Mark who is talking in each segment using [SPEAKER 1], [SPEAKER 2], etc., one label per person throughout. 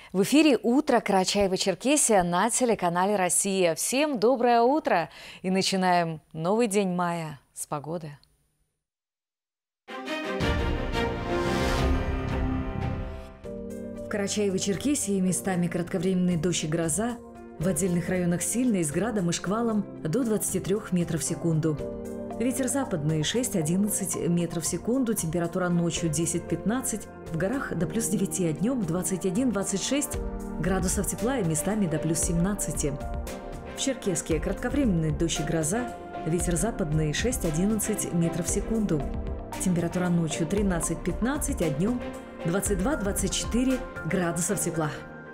[SPEAKER 1] В эфире «Утро» Карачаево-Черкесия на телеканале «Россия». Всем доброе утро! И начинаем новый день мая с погоды. В Карачаево-Черкесии местами кратковременный дождь и гроза, в отдельных районах сильный, с градом и шквалом до 23 метров в секунду. Ветер западный 6-11 метров в секунду, температура ночью 10-15, в горах до плюс 9, а днем 21-26 градусов тепла и местами до плюс 17. В Черкеске кратковременный дождь и гроза, ветер западный 6-11 метров в секунду. Температура ночью 13-15, а днем 22-24 градусов тепла.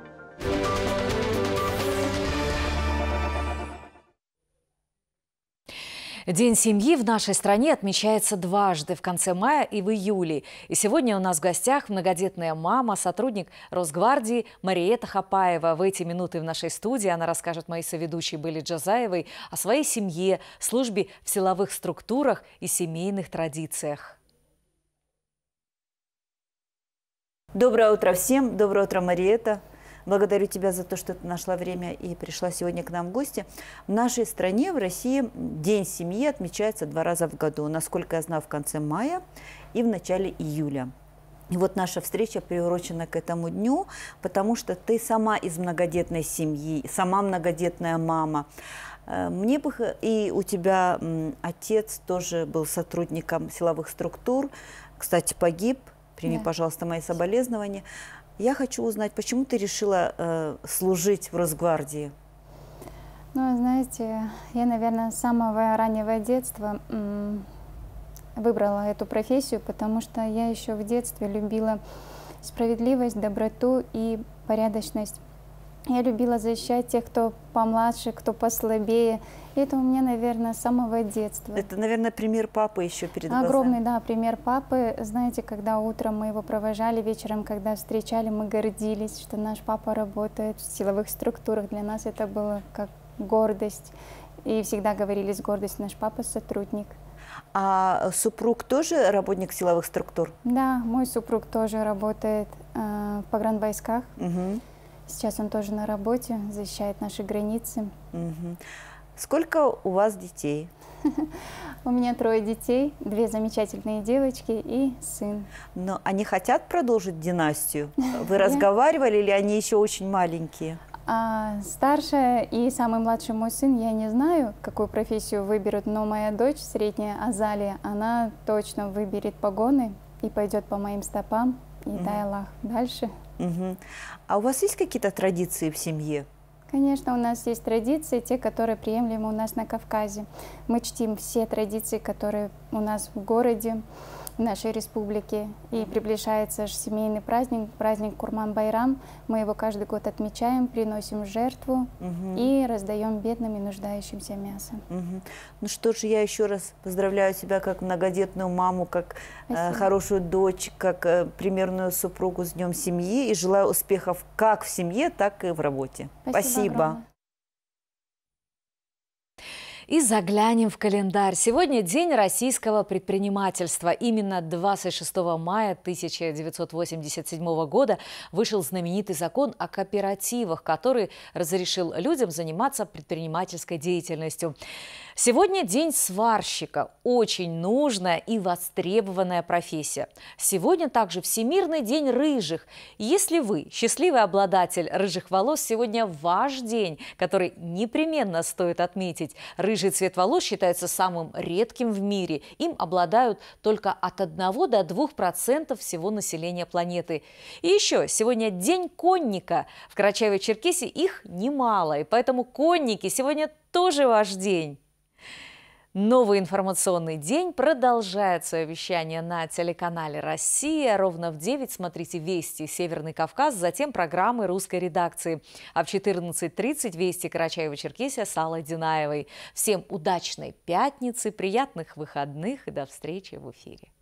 [SPEAKER 1] День семьи в нашей стране отмечается дважды – в конце мая и в июле. И сегодня у нас в гостях многодетная мама, сотрудник Росгвардии Мариэта Хапаева. В эти минуты в нашей студии она расскажет моей соведущей Белле Джазаевой о своей семье, службе в силовых структурах и семейных традициях.
[SPEAKER 2] Доброе утро всем, доброе утро, Мариэта. Благодарю тебя за то, что ты нашла время и пришла сегодня к нам в гости. В нашей стране, в России, День семьи отмечается 2 раза в году. Насколько я знаю, в конце мая и в начале июля. И вот наша встреча приурочена к этому дню, потому что ты сама из многодетной семьи, сама многодетная мама. Мне бы, и у тебя отец тоже был сотрудником силовых структур, кстати, погиб. Прими, пожалуйста, мои соболезнования. Я хочу узнать, почему ты решила служить в Росгвардии?
[SPEAKER 3] Ну, знаете, я, наверное, с самого раннего детства выбрала эту профессию, потому что я еще в детстве любила справедливость, доброту и порядочность. Я любила защищать тех, кто помладше, кто послабее. И это у меня, наверное, с самого детства.
[SPEAKER 2] Это, наверное, пример папы еще перед глазами.
[SPEAKER 3] Огромный, да, пример папы. Знаете, когда утром мы его провожали, вечером, когда встречали, мы гордились, что наш папа работает в силовых структурах. Для нас это было как гордость. И всегда говорили с гордостью: наш папа сотрудник.
[SPEAKER 2] А супруг тоже работник силовых структур?
[SPEAKER 3] Да, мой супруг тоже работает в погранвойсках.
[SPEAKER 2] Угу.
[SPEAKER 3] Сейчас он тоже на работе, защищает наши границы.
[SPEAKER 2] Угу. Сколько у вас детей?
[SPEAKER 3] У меня 3 детей, 2 замечательные девочки и сын.
[SPEAKER 2] Но они хотят продолжить династию? Вы разговаривали или они еще очень маленькие?
[SPEAKER 3] Старшая и самый младший мой сын, я не знаю, какую профессию выберут, но моя дочь, средняя Азалия, она точно выберет погоны и пойдет по моим стопам, и дай Аллах, дальше.
[SPEAKER 2] Угу. А у вас есть какие-то традиции в семье?
[SPEAKER 3] Конечно, у нас есть традиции, те, которые приемлемы у нас на Кавказе. Мы чтим все традиции, которые у нас в городе, в нашей республике. И приближается же семейный праздник, праздник Курман-Байрам. Мы его каждый год отмечаем, приносим жертву и раздаем бедным и нуждающимся мясо.
[SPEAKER 2] Ну что ж, я еще раз поздравляю тебя как многодетную маму, как хорошую дочь, как примерную супругу с Днем семьи. И желаю успехов как в семье, так и в работе. Спасибо.
[SPEAKER 1] И заглянем в календарь. Сегодня День российского предпринимательства. Именно 26 мая 1987 года вышел знаменитый закон о кооперативах, который разрешил людям заниматься предпринимательской деятельностью. Сегодня День сварщика. Очень нужная и востребованная профессия. Сегодня также Всемирный день рыжих. Если вы счастливый обладатель рыжих волос, сегодня ваш день, который непременно стоит отметить. Рыжий цвет волос считается самым редким в мире. Им обладают только от 1 до 2% всего населения планеты. И еще сегодня День конника. В Карачаево-Черкесии их немало, и поэтому конники сегодня тоже ваш день. Новый информационный день продолжает свое вещание на телеканале «Россия». Ровно в 9 смотрите «Вести Северный Кавказ», затем программы русской редакции. А в 14:30 «Вести Карачаево-Черкесия» с Аллой Динаевой. Всем удачной пятницы, приятных выходных и до встречи в эфире.